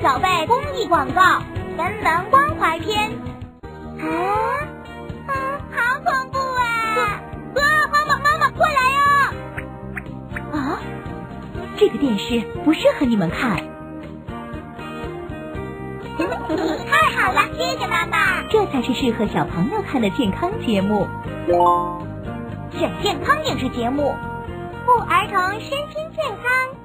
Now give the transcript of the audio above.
小贝公益广告，人文关怀篇。好恐怖啊！妈妈，快来啊！ 啊，这个电视不适合你们看。 太好了，谢谢妈妈。 这才是适合小朋友看的健康节目。 选健康电视节目，护儿童身心健康。